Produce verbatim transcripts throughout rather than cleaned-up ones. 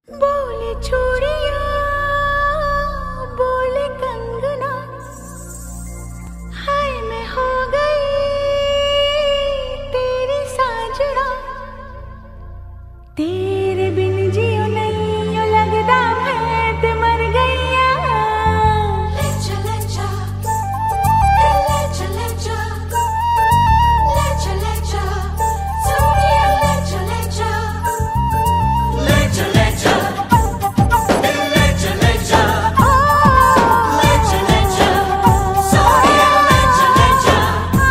बोले चूड़िया बोले कंगना, हाय मैं हो गई तेरी साजना, तेरे बिन जियो नहीं यो लगदा मैं ते मर गईया। ले चले जा ले चले जा ले चले जा सोनिया, ले चले जा ले चले जा ले चले जा ले चले जा सोनिया, ले चले जा।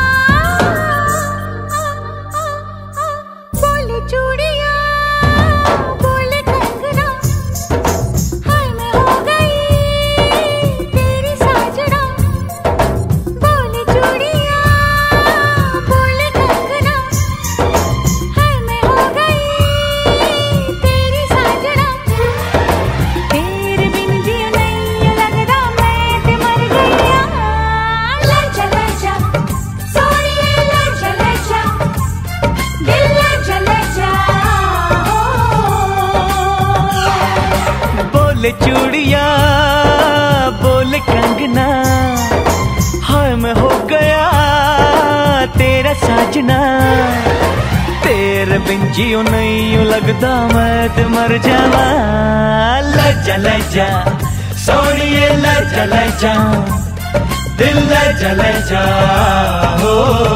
बोले चूड़िया बोले कंगना, हाय मैं हो गई तेरी साजना, बोले चूड़िया बोले कंगना, हाय मैं हो गई तेरी साजना, तेरे बिन जियो नहीं ये लगदा मैं ते मर गईया। ले चले जा सोनिए ले चले जा, दिल ले चले जा। बोले चूड़िया बोले कंगना, हाय मैं हो गया तेरा साजना, तेरे बिन जियो नहीं यूं लगदा मैं ते मर जावा। ले चले जा सोनिए ले चले जा, दिल ले चले जा हो।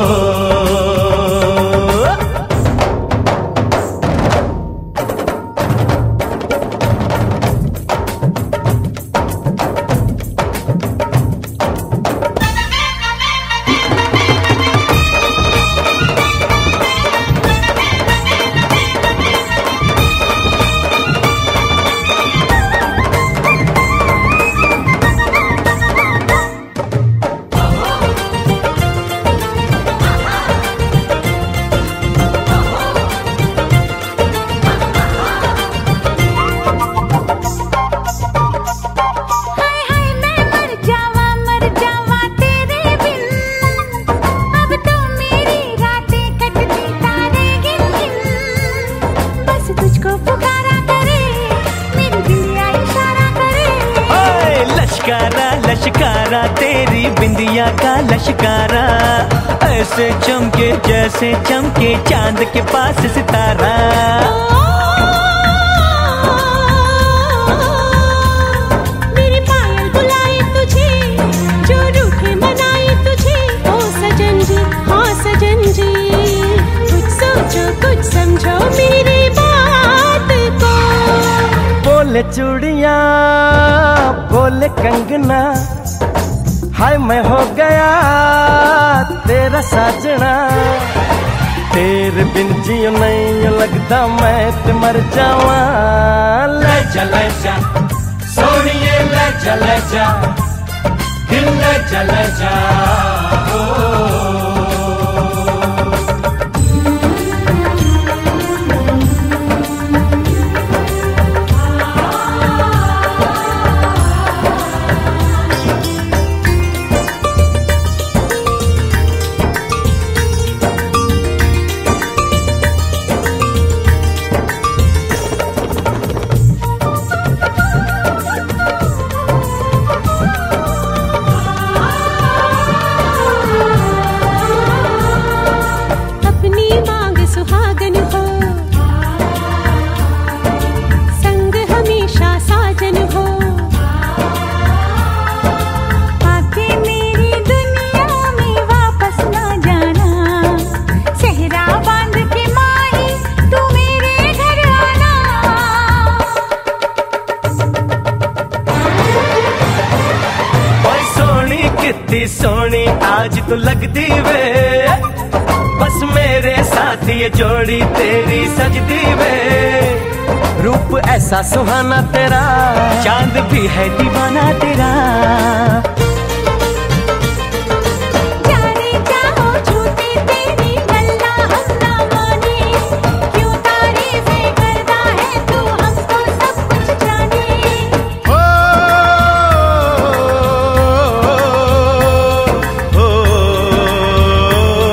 हाय हाय मैं मर जावा मर जावा तेरे बिन, अब तो मेरी रातें कटती तारे गिन गिन, बस तुझको पुकारा करे मेरी बिंदिया इशारा करे। ओए लश्कारा लश्कारा तेरी बिंदिया का लश्कारा, ऐसे चमके जैसे चमके चांद के पास सितारा। मेरी पायल बुलाए तुझे जो रूठे मनाए तुझे, ओ सजन जी हाँ सजन जी, कुछ सोचो कुछ समझो मेरी बात को। बोले चूड़िया बोले कंगना, हाय मैं हो गया तेरा साजना, तेरे बिन जियो नहीं लगदा मैं ते मर जावा। ले चले जा सोनिए ले चले जा, दिल ले चले जा ओ। अपनी मांग सुहागन हो, संग हमेशा साजन हो, आके मेरी दुनिया में वापस ना जाना, सेहरा बांध के माही तू मेरे घर आना। ओए सोनी कितनी सोनी आज तो लगदी वे, बस मेरे साथ ये जोड़ी तेरी सजदी वे। रूप ऐसा सुहाना तेरा, चांद भी है दीवाना तेरा। जाने चाहो झूठी तेरी गल्ला हम ना माने, क्यों तारीफें करता है तू हमको सब कुछ जाने। हो,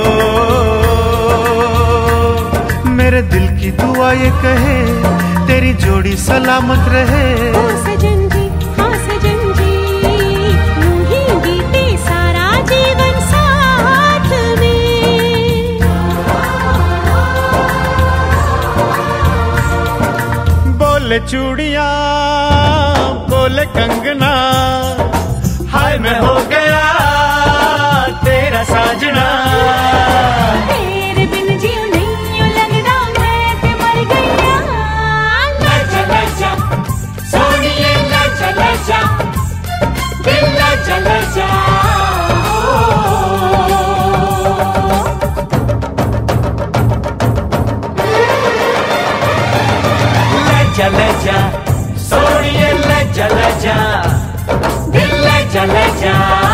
हो, मेरे दिल की दुआ ये कहे तेरी जोड़ी सलामत रहे। ओ सजन जी हाँ सजन जी, यूं ही बीते सारा जीवन साथ में। बोले चूड़ियां बोले कंगना, हाय मैं हो गया तेरा साजना। तेरे बिन जीव नहीं यूं लगदा मैं ते मर गईया। लजा लजा सोनिए लजा लजा, दिल लजा लजा। लजा लजा सोनिए लजा लजा, दिल लजा लजा।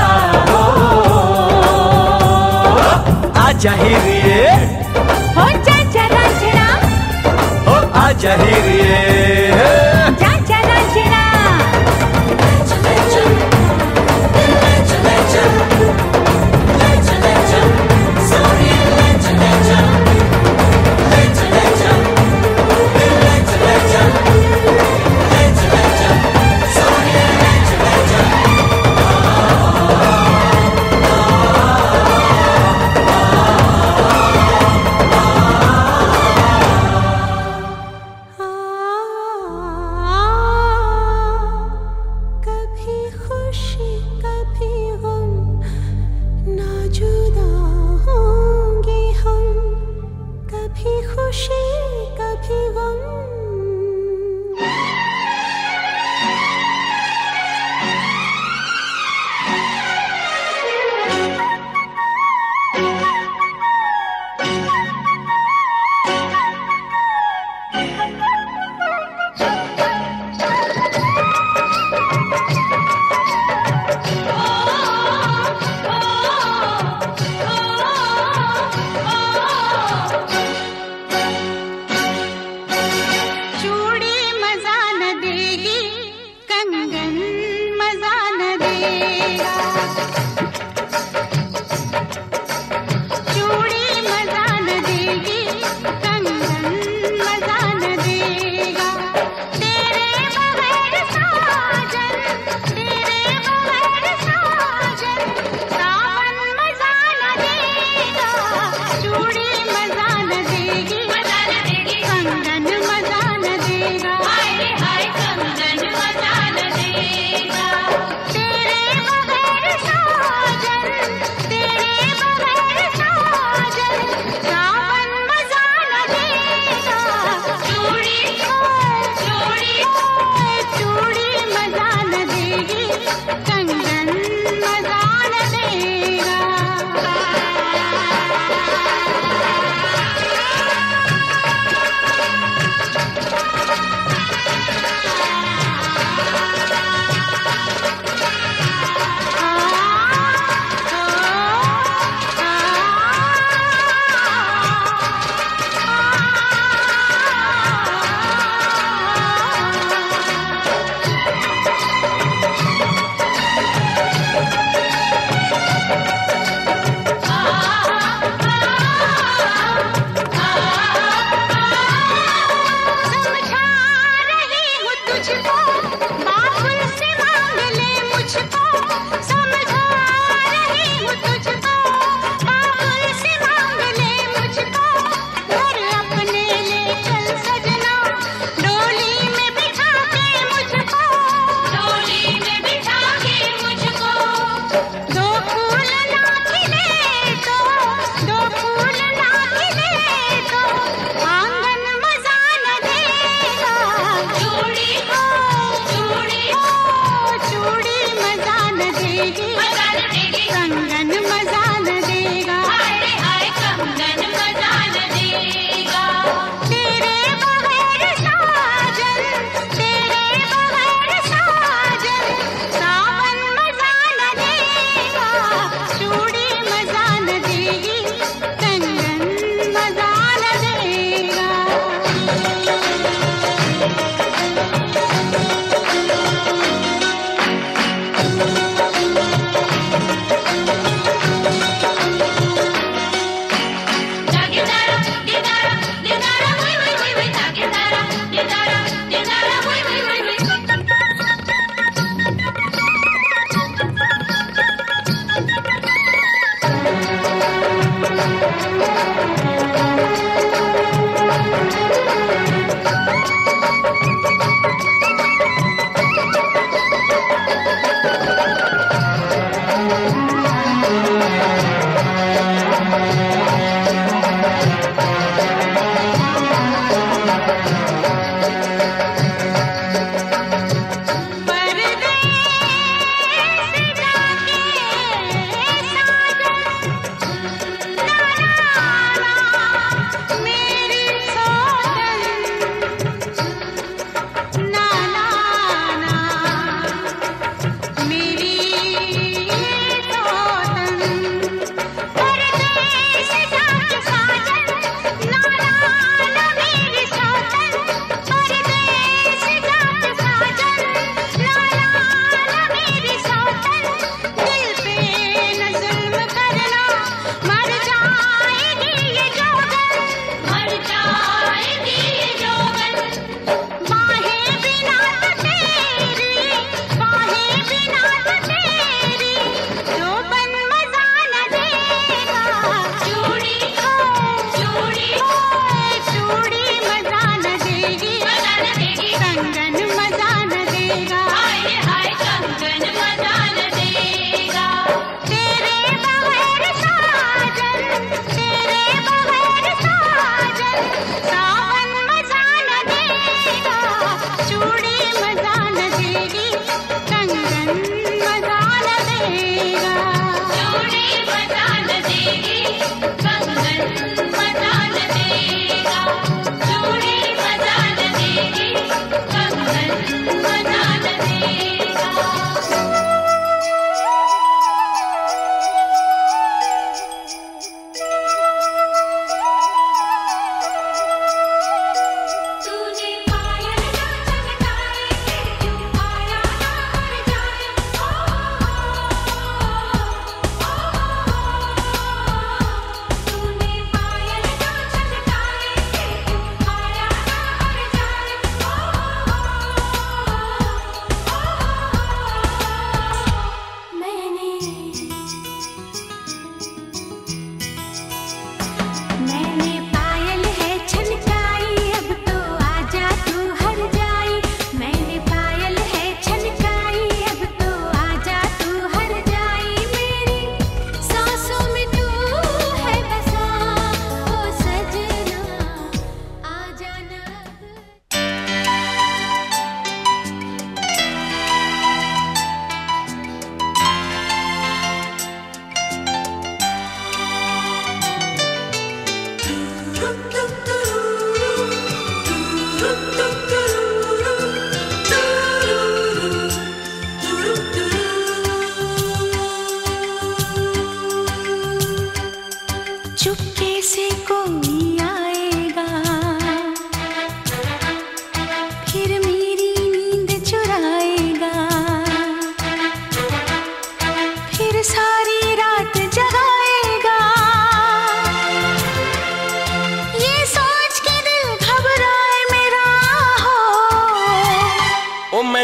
आजा हीरिए हो चाचा रांझना, ओ आजा हीरिए। चाचा रांझना। कभी खुशी कभी गम, ना जुदा होंगे हम। कभी खुशी कभी गम। चूड़ी मजा न देगी, कंगन मजा न देगा। चूड़ी मजा न देगी, कंगन मजा न देगा। तेरे बगैर साजन, तेरे बगैर साजन, सावन मजा न देगा। चूड़ी मजा न देगी, मजा न देगी, कंगन मजा न देगा। हाय हाय कंगन मजा न देगा। तेरे बगैर साजन, तेरे बगैर साजन, सावन मजा न देगा। चूड़ी चूड़ी चूड़ी मजा न देगी, कंगन मजा न देगा। समझा रही हूँ तुझको, बाबुल से मांग ले मुझको। समझा रही हूँ तुझको, बाबुल से मांग ले मुझको। घर अपने ले चल सजना, डोली में बिठा के मुझको। डोली में बिठा के मुझको। दो फूल ना खिले तो, दो फूल ना खिले तो, आंगन मजा न देगा। चूड़ी चूड़ी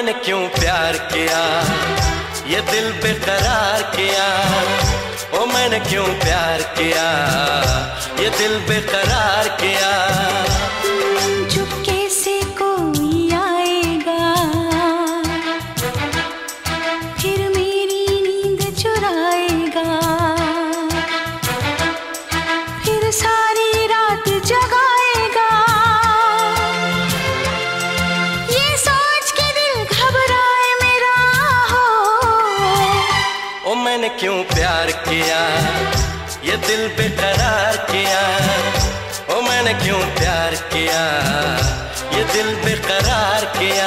मैंने क्यों प्यार किया, ये दिल बेकरार किया। ओ मैंने क्यों प्यार किया, ये दिल बेकरार किया। चुपके से कोई आएगा, फिर मेरी नींद चुराएगा, फिर सारी रात जगाएगा। ये सोच के दिल घबराए मेरा हो। ओ मैंने क्यों प्यार किया, ये दिल बेकरार किया। ओ मैंने क्यों प्यार किया, ये दिल बेकरार किया।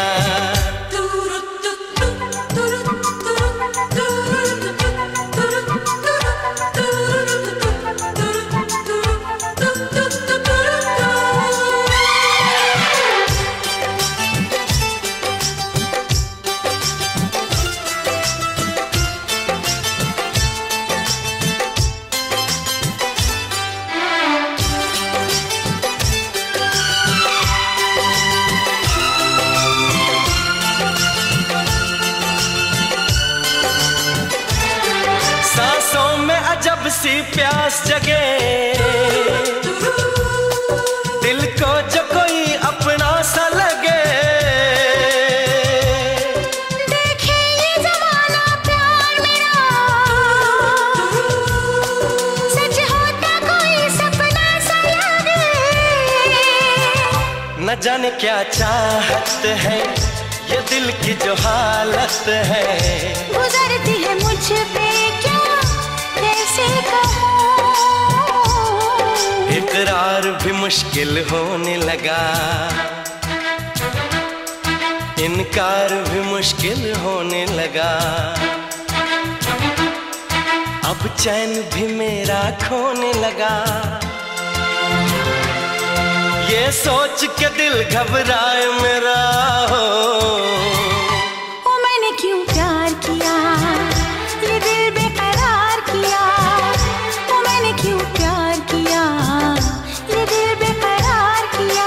जब सी प्यास जगे, दिल को जो कोई अपना सा लगे। देखे ये ज़माना प्यार मेरा, सच होता कोई सपना सा लगे। न जाने क्या चाहत है, ये दिल की जो हालत है। गुजरती है मुझ पे क्या, कैसे कहूँ। इकरार भी मुश्किल होने लगा, इनकार भी मुश्किल होने लगा। अब चैन भी मेरा खोने लगा। ये सोच के दिल घबराए मेरा हो। ओ मैंने क्यों प्यार किया, ये दिल बेकरार किया। ओ मैंने क्यों प्यार किया, ये दिल बेकरार किया।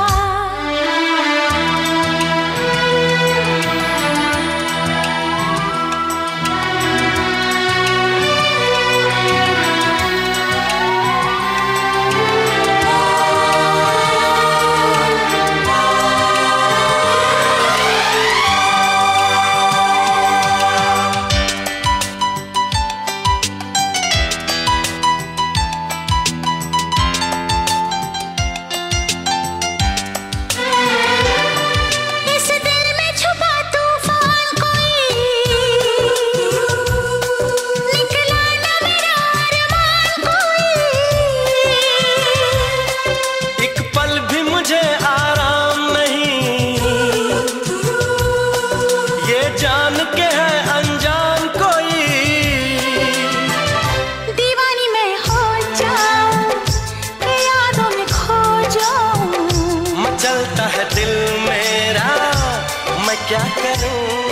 क्या करूं।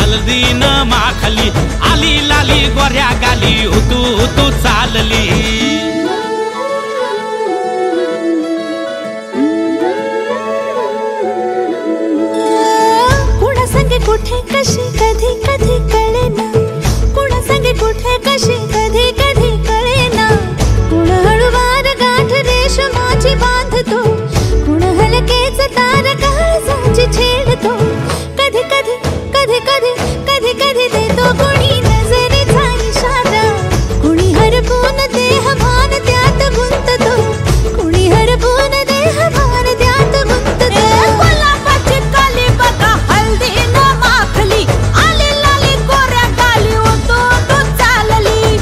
हलदीन माखली आली लाली गोऱ्या गाली उतू उतू चालली कुणा संगे कुठे कशी कधी कधी कळेना कुणा संगे कुठे कशी कधी कधी कळेना कुण हळूवार गाठ रेशमाची बांधतो कुण हलकेच तार काळजाची छेडतो कधी कधी कधी कधी कधी कधी देतो कुणी नजरेचा इशारा कुणी हरपून देह भान त्यात गुंततो कुणी हरपून देह भान त्यात गुंततो गुलाबाची काली बघा हल्दी न माखली आली लाली गोऱ्या गाली उतू उतू चालली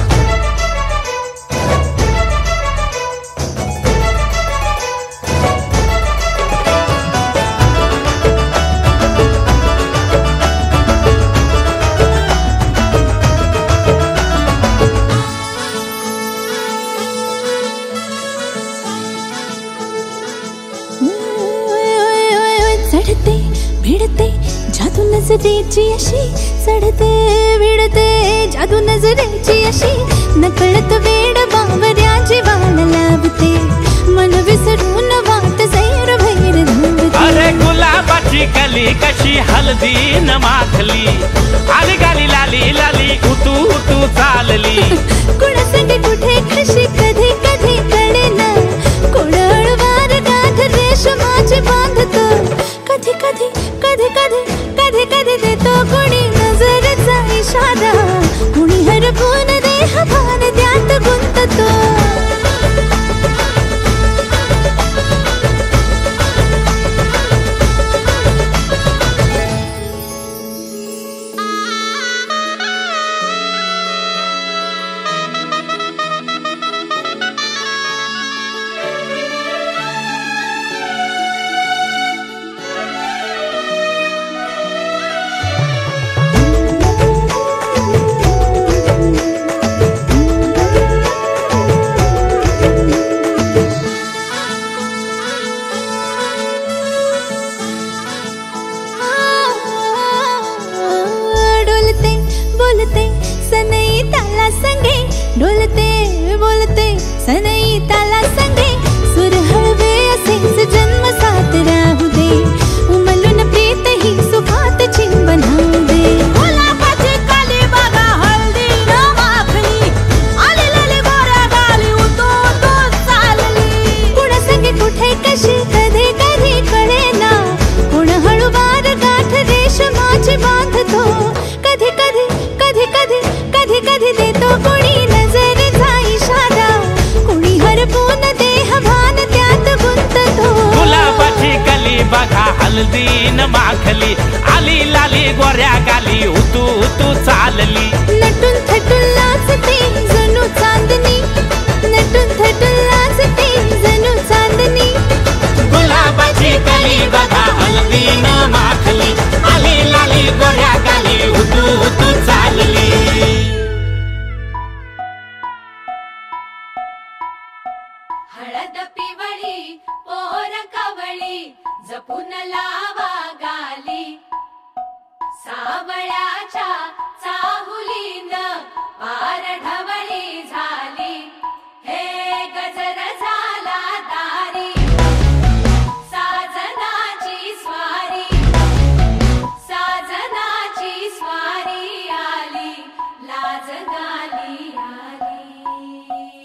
चढते भिडते जादू नजरेची अशी चढते भिडते जादू नजरेची अशी नकळत वेड बावऱ्या जीवाला लाभते मन विसरून वाट सैर भैर धावते अरे गुलाबाची कली कशी हलदीन माखली आली गाली लाली लाली उतू उतू चालली कुणा संगे कुठे कशी कधी कधी कळेना कुण हळूवार गाठ रेशमाची बांधतो कधी कधी कधी कधी कधी कधी देतो कुणी नजरेचा इशारा कुणी हरपून देह भान त्यात गुंततो बोलते सनई ताला संगे डोलते बोलते सनई ताला संगे सुर हळवे असेच जन्म साथ राहू दे उमलून प्रीत ही सुखात चिंबन होऊ दे गुलाबाची काली बघा हळदी न माखली आली लाली गोऱ्या गाली उतू उतू चालली कुणा संगे कुठे कशी कधी कधी कळेना कुण हळूवार गाठ रेशमाची बांधतो कधी कधी कधी कधी कधी कधी देतो कुणी नजरेचा इशारा कुणी हरपून देह भान त्यात गुंततो गुलाबाची कली बघा हलदीन माखली आली लाली गोऱ्या गाली उतू उतू चालली नटून थटून लाजते जणू चांदणी नटून थटून लाजते जणू चांदणी गुलाबाची कली बघा हलदीन माखली आली लाली गोऱ्या गाली उतू उतू चालली हळद पिवळी पोर कवळी जपून लावा गाली सावळ्याच्या चाहुलीन पार ढवळी झाली हे गजर झाला दारी साजनाची स्वारी साजनाची स्वारी आली लाज गाली आली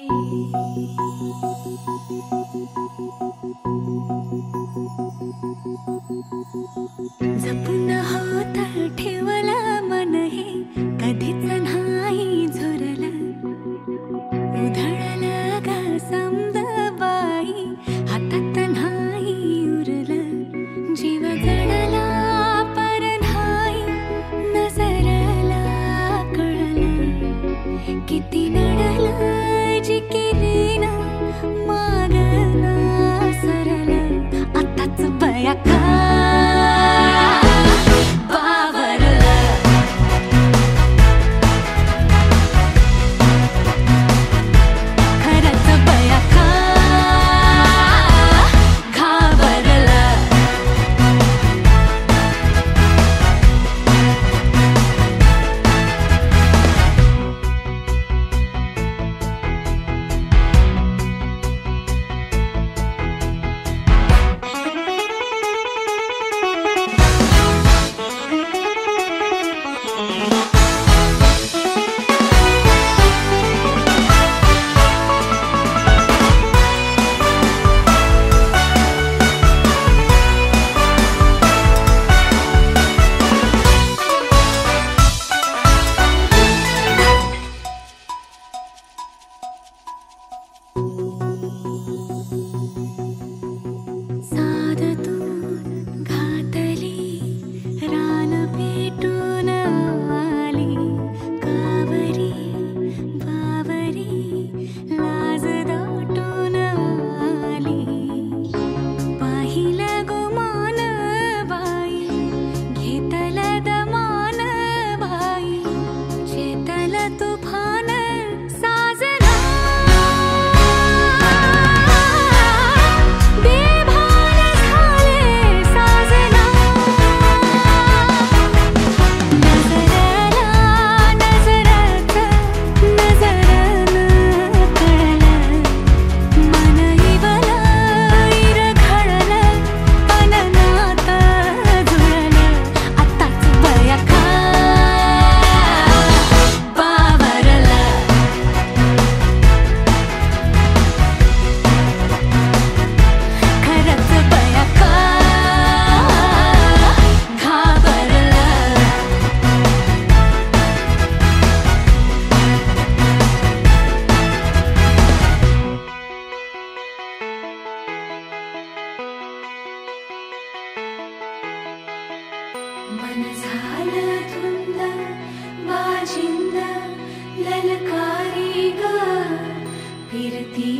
जपून होत ठेवला मन हे कधीच नाही झुरला उधळला गा समद बाई हातात नाही उरला जीव जडला पर नाही नजरला कळला किती नडला जी केली ना मागना सरला आताच बया का बा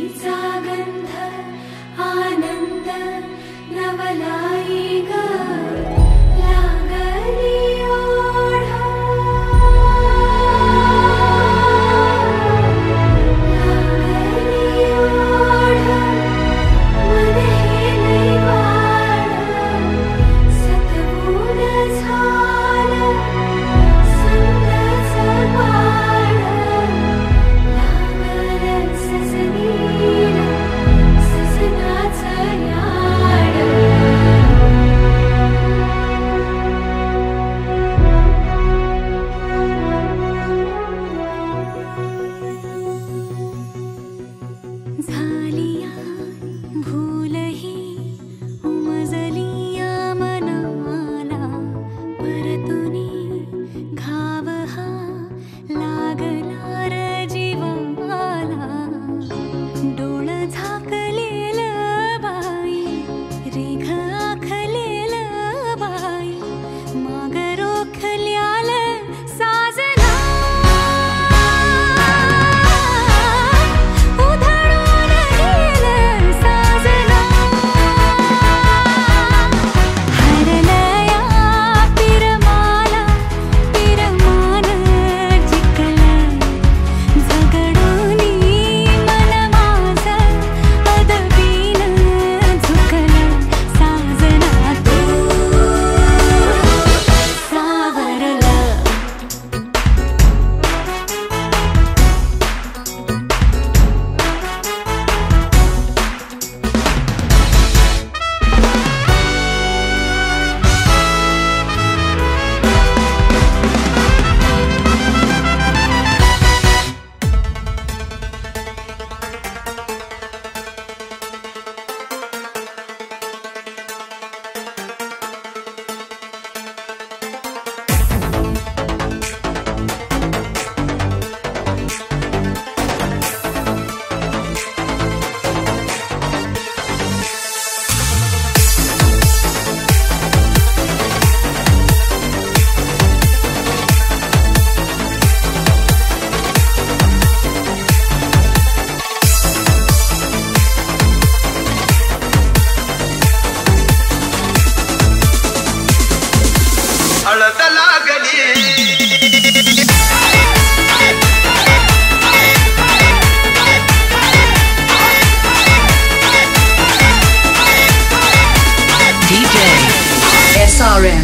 S R M,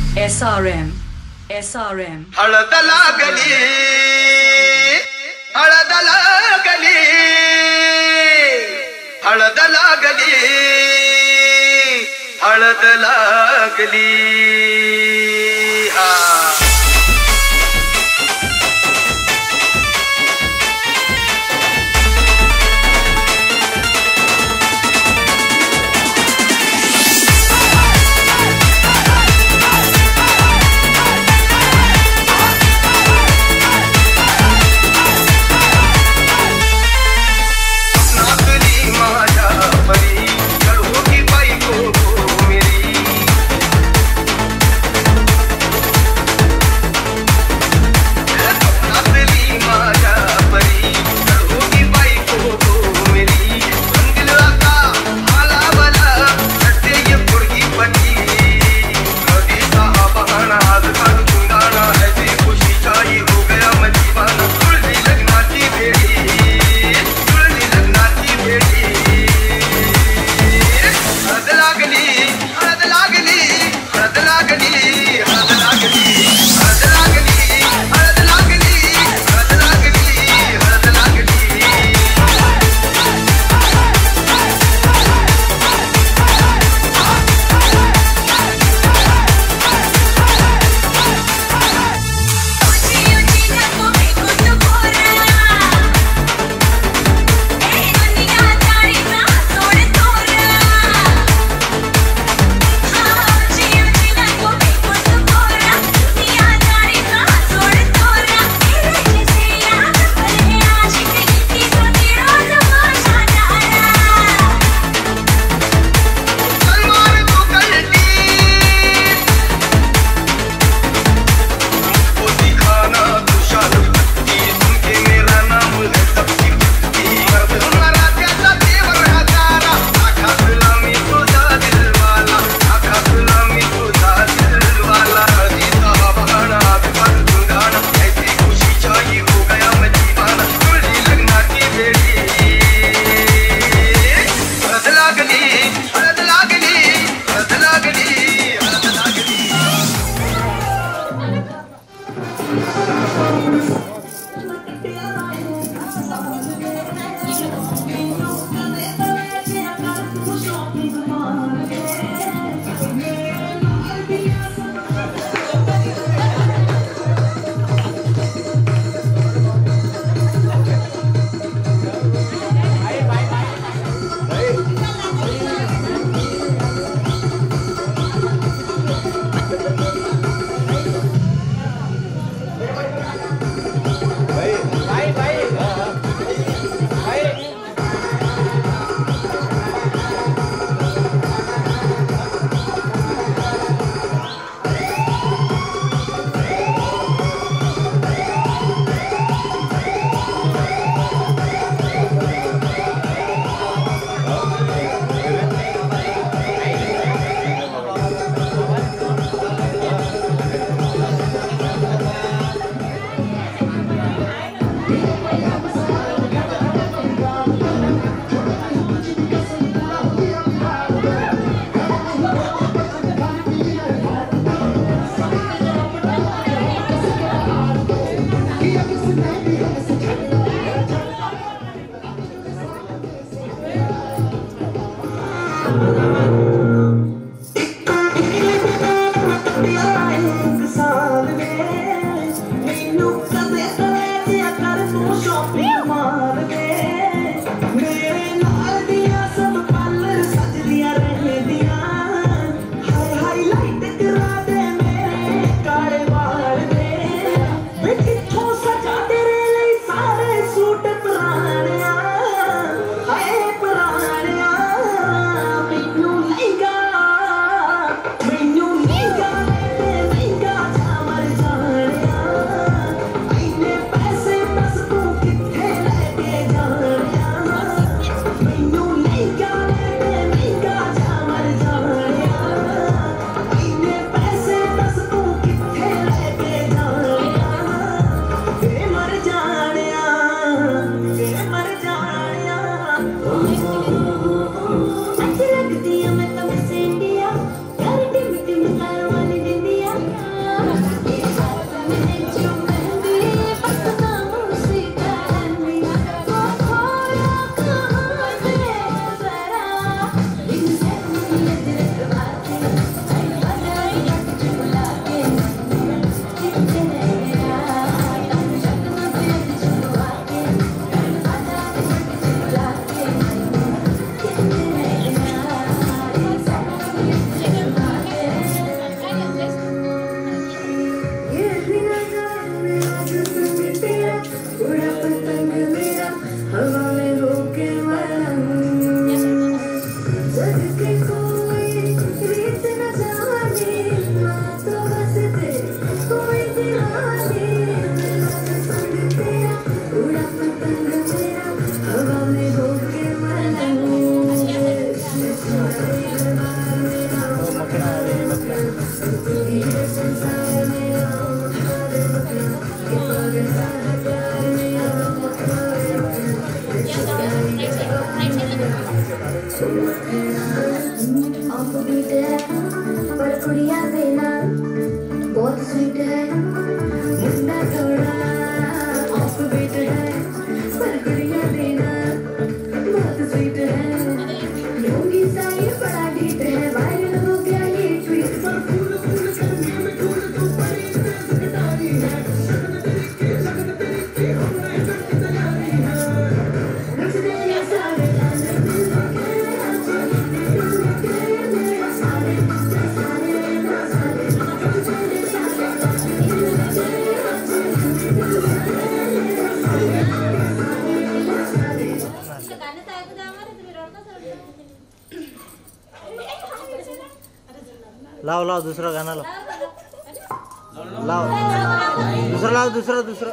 S R M, S R M. हळद लागली, हळद लागली, हळद लागली, हळद लागली. हा मैनू कदे कदे दिया कर तू शॉपिंग मार दे मेरे नाल दिया सब पल सजदियां रहदियां हाय हाईलाइट करा दे मेरे काले वाल दे वे किथों सजा तेरे लिए सारे सूट पुराणिया हाय पुराणिया मैनू लहंगा मैनू लहंगा लहंगा जा मर जानिया इन्ने पैसे दस तू किथे लेके जानिया मैनू लहंगा लहंगा जा मर जानिया इन्ने पैसे दस तू किथे लेके जानिया वे मर जानिया वे मर जानिया अच्छी लगती है मैं तो मिस इंडिया यार टिम टिम तार वाली इंडिया ये साथ में जो मेहंदी बस नाम से कहनी वो खोया कहाँ से जरा इनसे मुझे दिल बातें आई बजाई बुला के कितने यार तुम शक्ल पे छुआ के बजाई बुला के कितने ये बिना जाने आज संग तेरा उड़ा पतंग मेरा हवा में होके मरंग जग के कोई रीत न जाने माँ तो बस दे कोई दीवाने संग तेरा उड़ा पतंग मेरा हवा में होके मरंग ऑफ बीट है पर कुड़िया देना बहुत स्वीट है मुन्ना थोड़ा ऑफ बीट है पर कुड़िया देना बहुत स्वीट है लूंगी साई बड़ा डीट है वायरल हो गया ये ट्वीट पर फूल फूल करने में फूल तू पड़ी सकतारी है लगन तेरी लगन तेरी हमने तैयारी है नच दे ये सारे गाने दिल के सारे सारे सारे लाव लाव दूसरा गाना लाव लाव दूसरा लाव दूसरा दूसरा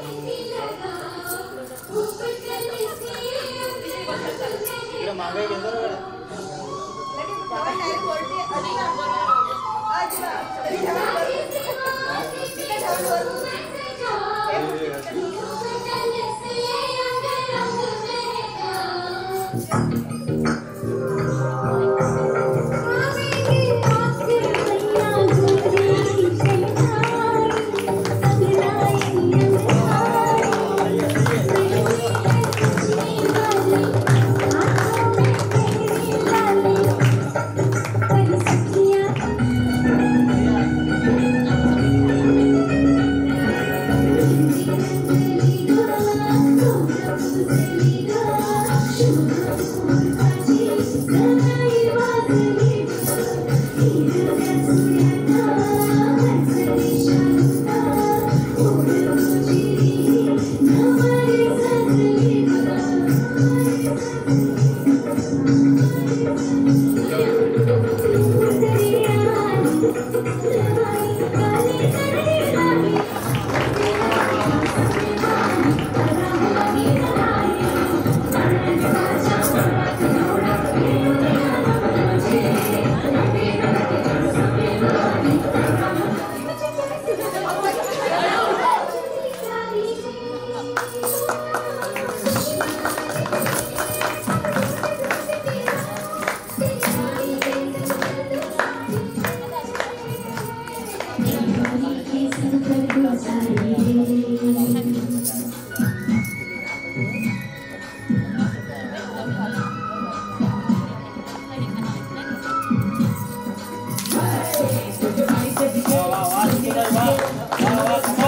वाह वाह वाह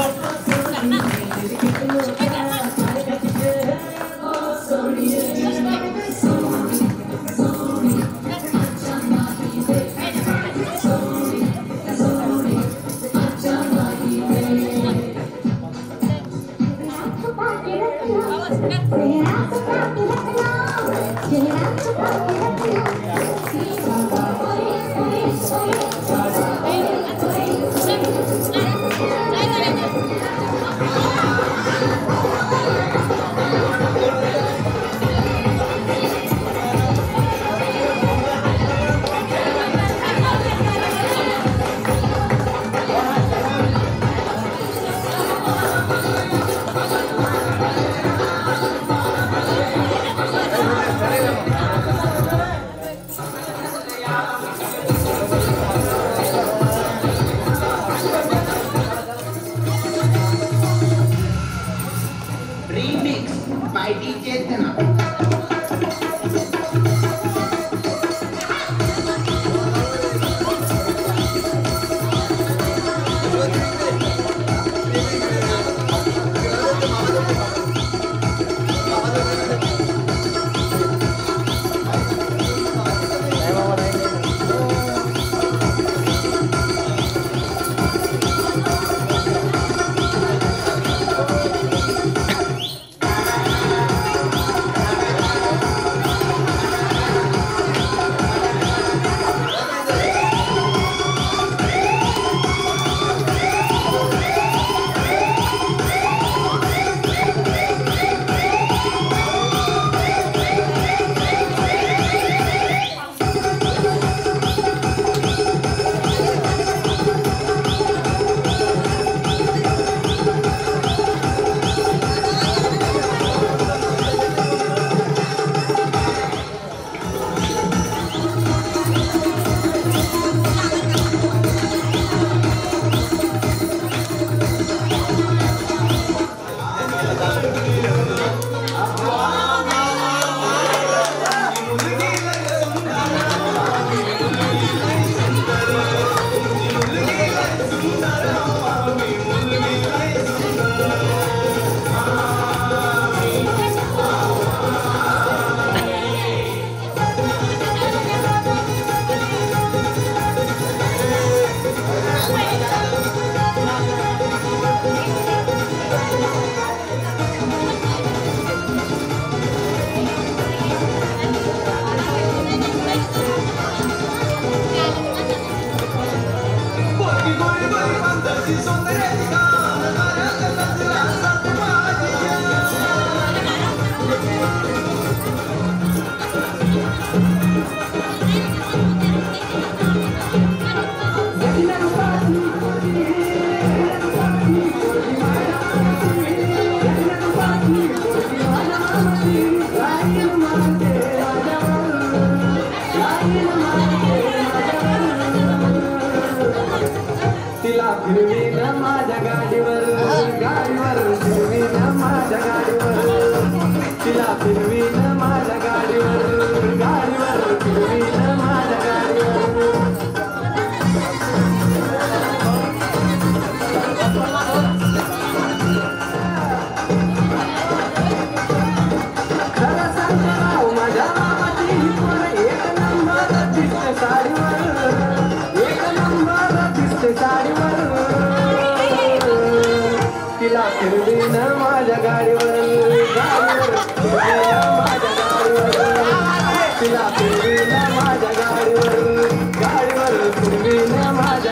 तिला फिरवीन माझ्या गाडीवर गाडीवर फिरवीन माझ्या गाडीवर तिला फिरवीन माझ्या गाडीवर गाडीवर फिरवीन माझ्या गाडीवर खरं सांगते राव माझ्या मामाची ही पोर एक नंबर दिसते साडीवर एक नंबर दिसते साडीवर तिला फिरवीन माझ्या गाडीवर गाडीवर फिरवीन माझ्या गाडीवर तिला फिरवीन माझ्या गाडीवर गाडीवर फिरवीन माझ्या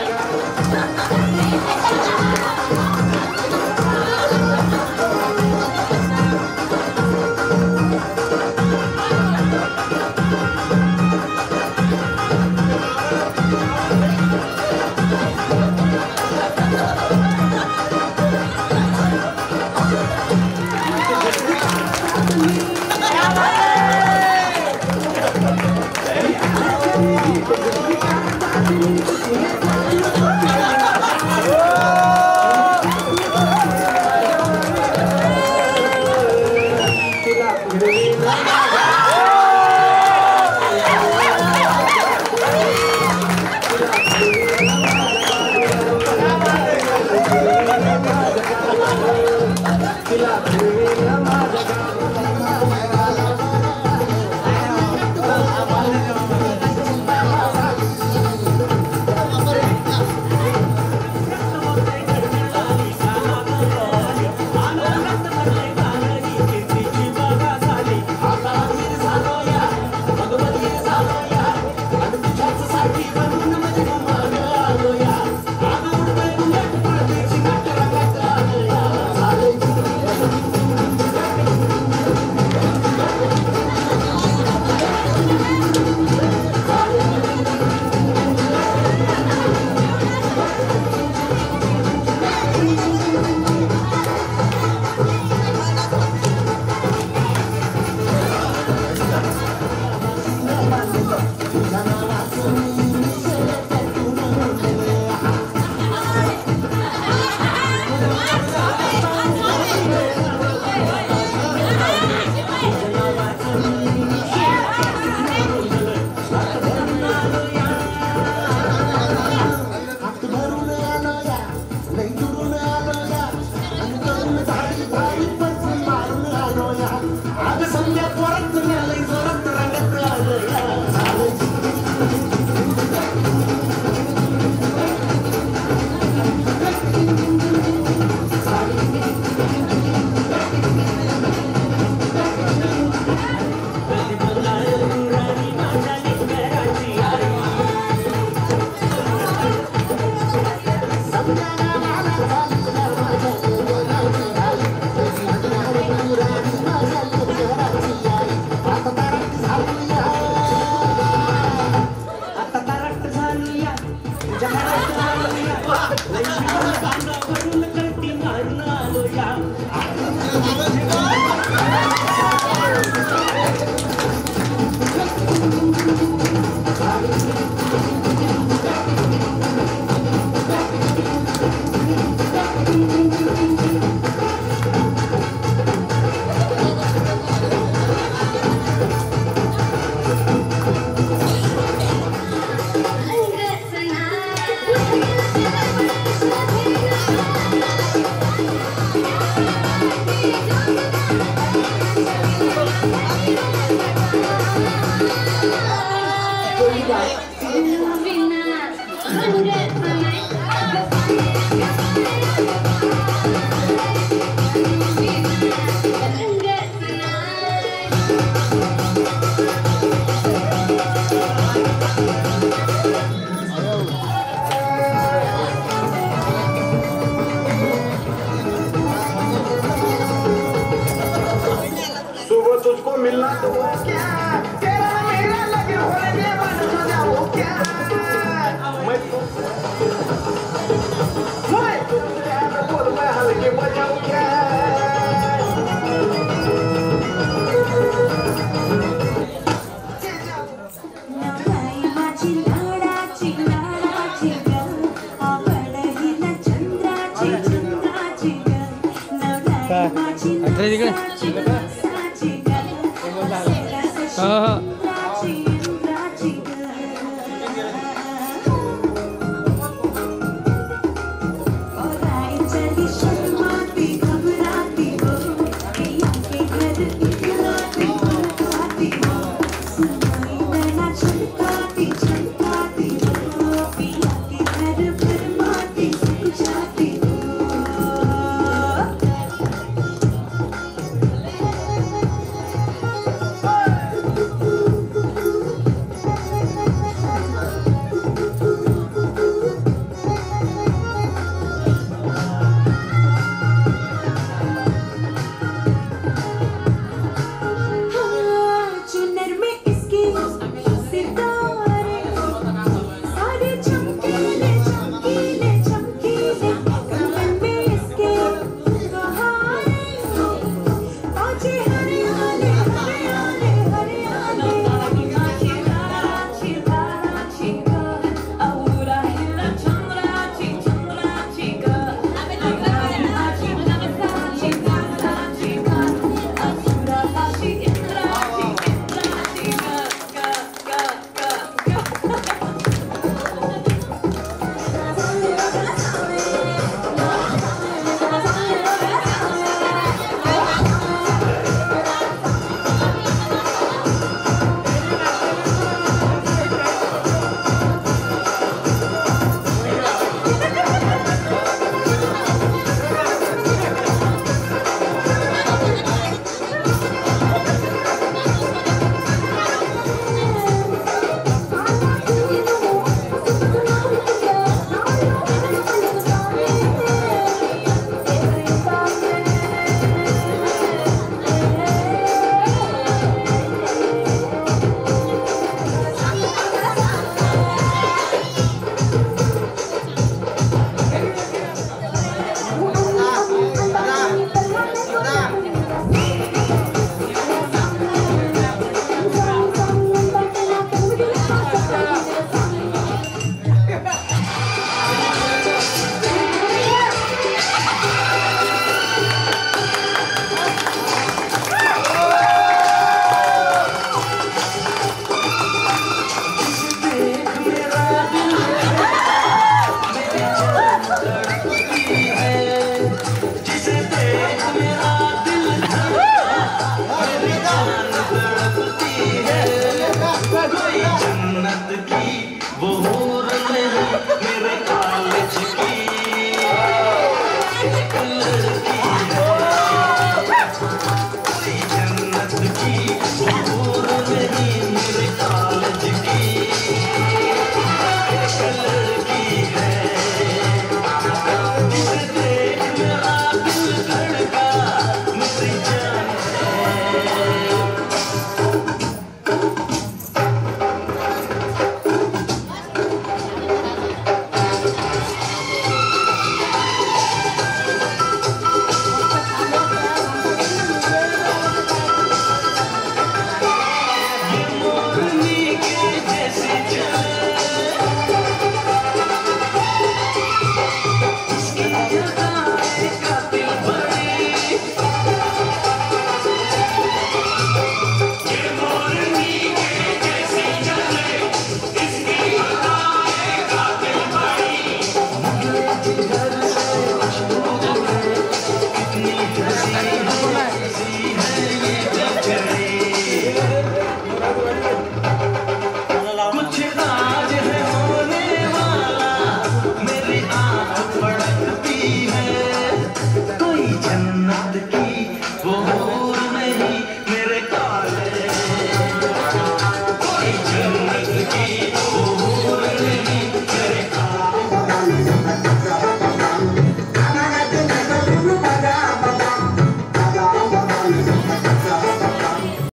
तिकडे हा हा